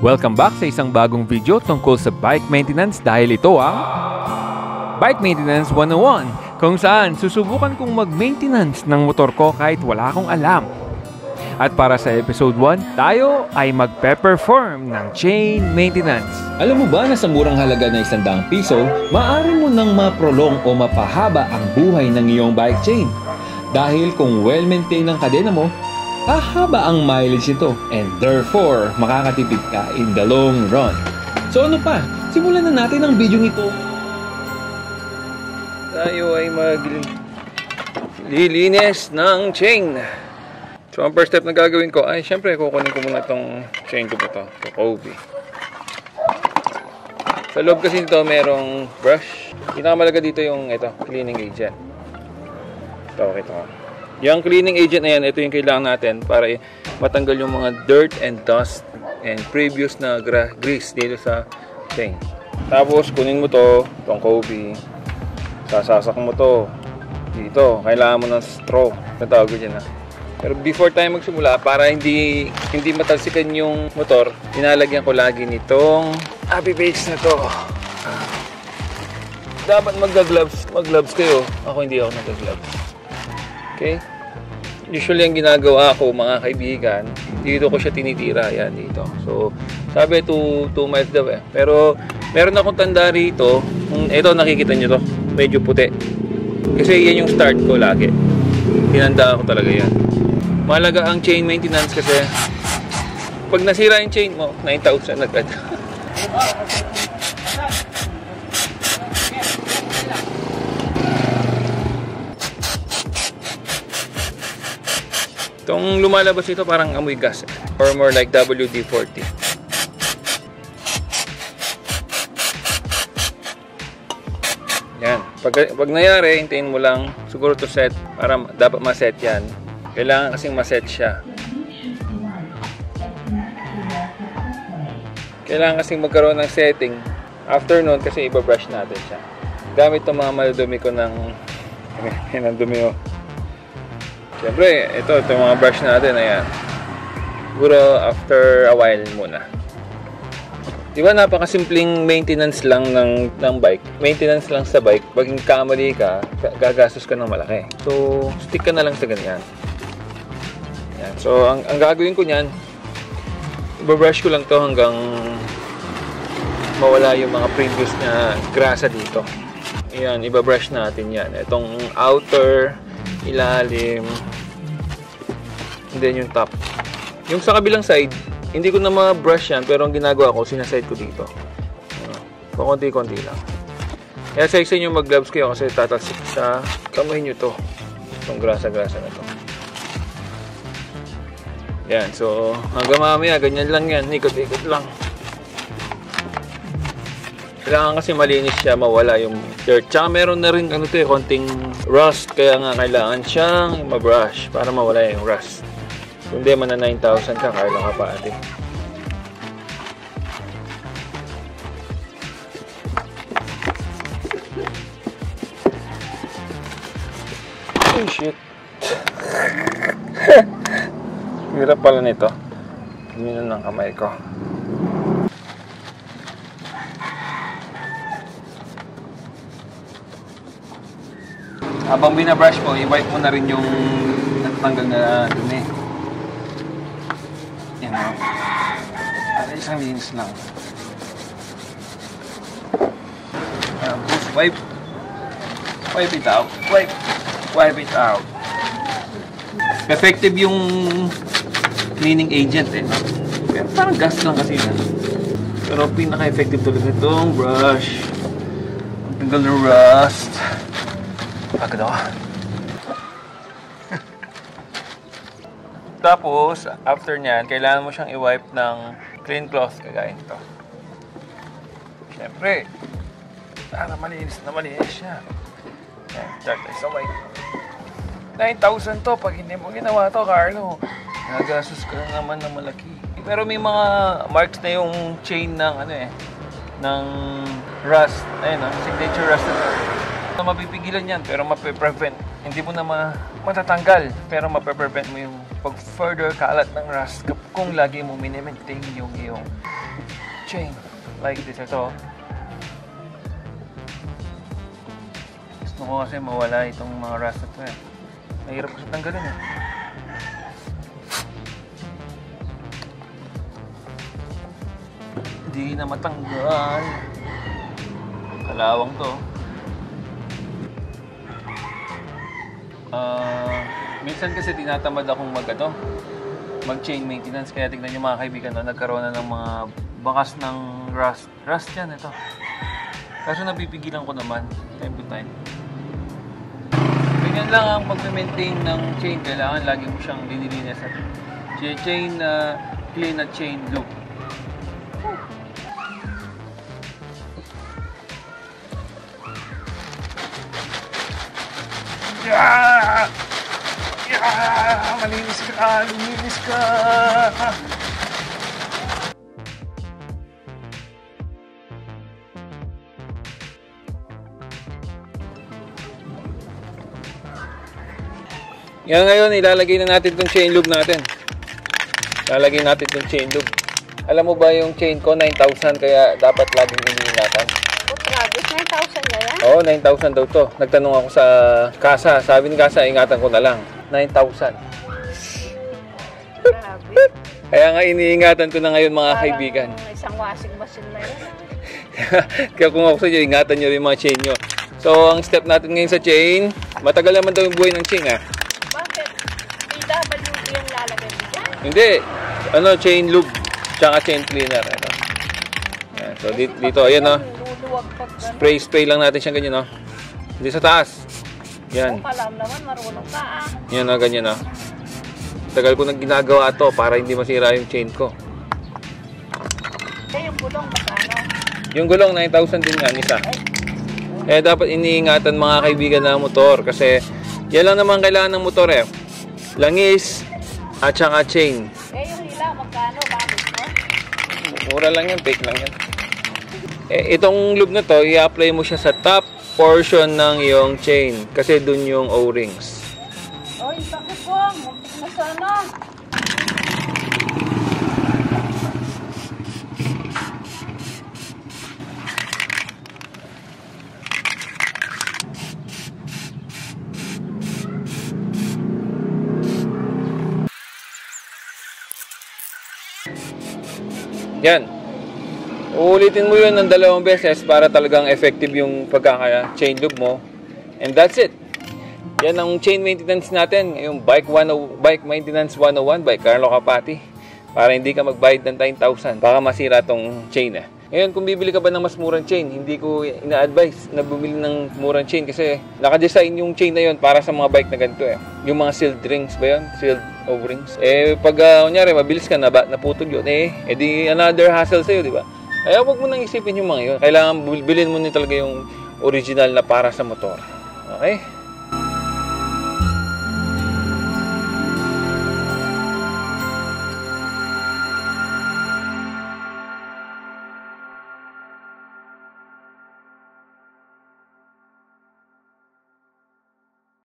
Welcome back sa isang bagong video tungkol sa bike maintenance dahil ito ang Bike Maintenance 101 kung saan susubukan kong mag-maintenance ng motor ko kahit wala akong alam. At para sa episode 1, tayo ay magpe-perform ng chain maintenance. Alam mo ba na sa murang halaga na 100 piso, maaari mo nang maprolong o mapahaba ang buhay ng iyong bike chain. Dahil kung well-maintained ang kadena mo, hahaba ang mileage nito and therefore makakatipid ka in the long run. So ano pa? Simulan na natin ang video ito. Tayo ay maglilinis ng chain. So ang first step na gagawin ko ay syempre kukunin ko muna itong chain ko ito, Kobe. Sa loob kasi nito merong brush. Pinakamalaga dito yung ito, cleaning agent. Ito. Yung cleaning agent na yan, ito yung kailangan natin para matanggal yung mga dirt and dust and previous na grease dito sa chain. Tapos kunin mo to, itong Kobe. Sasasak mo to dito. Kailangan mo ng straw. Natawag ko dyan ha. Pero before tayo magsimula, para hindi matalsikan yung motor, inalagyan ko lagi nitong happy paste na to. Dapat mag-gloves kayo. Ako hindi ako nag-gloves. Okay? Usually ang ginagawa ko mga kaibigan, dito ko siya tinitira, yan dito. So, sabi 2 miles daw eh. Pero meron akong tanda rito, ito nakikita nyo to, medyo puti. Kasi yan yung start ko lagi. Tinanda ko talaga yan. Mahalaga ang chain maintenance kasi pag nasira yung chain mo, 9,000 agad. Itong lumalabas ito parang amoy gas or more like WD-40. Yan. Pag nangyari, hintayin mo lang siguro to set para dapat ma-set yan. Kailangan kasing ma-set siya. Kailangan kasing magkaroon ng setting. After nun, kasi ibabrush natin siya. Gamit itong mga maludumi ko ng dumi oh. Siyempre, ito yung mga brush natin, ayan. Siguro after a while muna. Diba napakasimpleng maintenance lang ng bike. Maintenance lang sa bike. Pag kamali ka, gagastos ka ng malaki. So, stick ka na lang sa ganyan. Ayan. So, ang gagawin ko niyan, ibabrush ko lang to hanggang mawala yung mga previous na grasa dito. Ayan, ibabrush natin yan. Itong outer, ilalim, and then yung top. Yung sa kabilang side, hindi ko na ma-brush yan, pero ang ginagawa ko, sinaside ko dito. Pakunti-kunti lang. Kaya sa inyo mag-gloves kayo kasi tatalsik sa kamay nyo to. Itong grasa-grasa na to. Yan, so hanggang mamaya, ganyan lang yan. Ikot-ikot lang. Kailangan kasi malinis siya, mawala yung dirt. Tsaka meron na rin konting rust. Kaya nga kailangan siyang ma-brush para mawala yung rust. Kung di man na 9,000 ka, kaya lang ka pa ate. Oh shit. Hirap pala nito. Gaminan ng kamay ko. Habang binabrush mo, i-wipe mo na rin yung natanggal na dumi. Yan o. At isang linis lang. Wipe. Wipe it out. Wipe it out. Effective yung cleaning agent eh. Pero parang gas lang kasi na. Pero pinaka-effective talaga itong brush. Ang tanggal ng rust. Pagod ako. Tapos, after nyan, kailangan mo siyang i-wipe ng clean cloth kagaya nito. Siyempre, para malinis siya. Yan, start tayo sa wipe. 9,000 to. Pag hindi mo ginawa to, Carlo, nagasos ka naman ng malaki. Pero may mga marks na yung chain ng ng rust. Ayun, signature rust na. Mapipigilan yan pero mape-prevent. Hindi mo na matatanggal, pero mape-prevent mo yung pag-further kalat ng rust kung lagi mo mini-maintain yung iyong chain. Like this, ito. Gusto ko kasi mawala itong mga rust na ito eh. Mahirap kasi tanggalin eh. Hindi na matanggal. Kalawang to. Minsan kasi tinatamad akong mag-chain maintenance, kaya tignan nyo mga kaibigan, nagkaroon na ng mga bakas ng rust yan, ito. Kaso napipigilan ko naman, time to time. Ganyan lang ang pag-maintain ng chain, kailangan lagi mo siyang linilinis at chain clean at chain loop. Yeah! Yeah! Malinis ka! Luminis ka! Yan ngayon, ilalagay na natin itong chain loop natin. Ilalagay natin itong chain loop. Alam mo ba yung chain ko, 9,000, kaya dapat laging iningatan. Grabe, 9,000 na yan? Oo, 9,000 daw to. Nagtanong ako sa kasa. Sabi ni kasa, ingatan ko na lang. 9,000. Grabe. Kaya nga iniingatan ko na ngayon mga kaibigan. Parang isang washing machine na yun. Kaya kung ako sa inyo, ingatan nyo rin mga chain nyo. So, ang step natin ngayon sa chain, matagal naman daw yung buhay ng chain, ha? Bakit? PWD yung lalagay mo dyan? Hindi. Chain lube, tsaka chain cleaner. Ano? Yan. So, dito, ayan, no? Luluwag pag gano'n. Spray lang natin siya ganyan, no? Hindi sa taas. Yan. Kung alam naman, marunong ka, ah. Yan, no? Ganyan, no? Tagal ko nang ginagawa to para hindi masira yung chain ko. Yung gulong, magkano? Yung gulong, 9,000 din yan, isa. Eh, dapat iniingatan mga kaibigan ng motor kasi yan lang naman kailangan ng motor eh. Langis at saka chain. Yung hila, magkano? Bakit mo? Mura lang yan, fake lang yan. Eh, itong lube na to, i-apply mo siya sa top portion ng iyong chain kasi dun yung O-rings. Oy, bakit ko? Muntik na sana. Yan. Uulitin mo yun ng 2 beses para talagang effective yung pagkaka-chain lube mo. And that's it. Yan ang chain maintenance natin. Yung Bike Maintenance 101 by Carlo Capati. Para hindi ka magbayad ng 9,000. Baka masira tong chain eh. Ngayon, kung bibili ka ba ng mas murang chain, hindi ko ina-advise na bumili ng murang chain kasi naka-design yung chain na yun para sa mga bike na ganito eh. Yung mga sealed rings ba yun? Sealed O-rings. Eh, pag kunyari, mabilis ka na naputol yun di another hassle sa'yo, di ba? Kaya huwag mo nang isipin yung mga yun. Kailangan bilhin mo talaga yung original na para sa motor. Okay?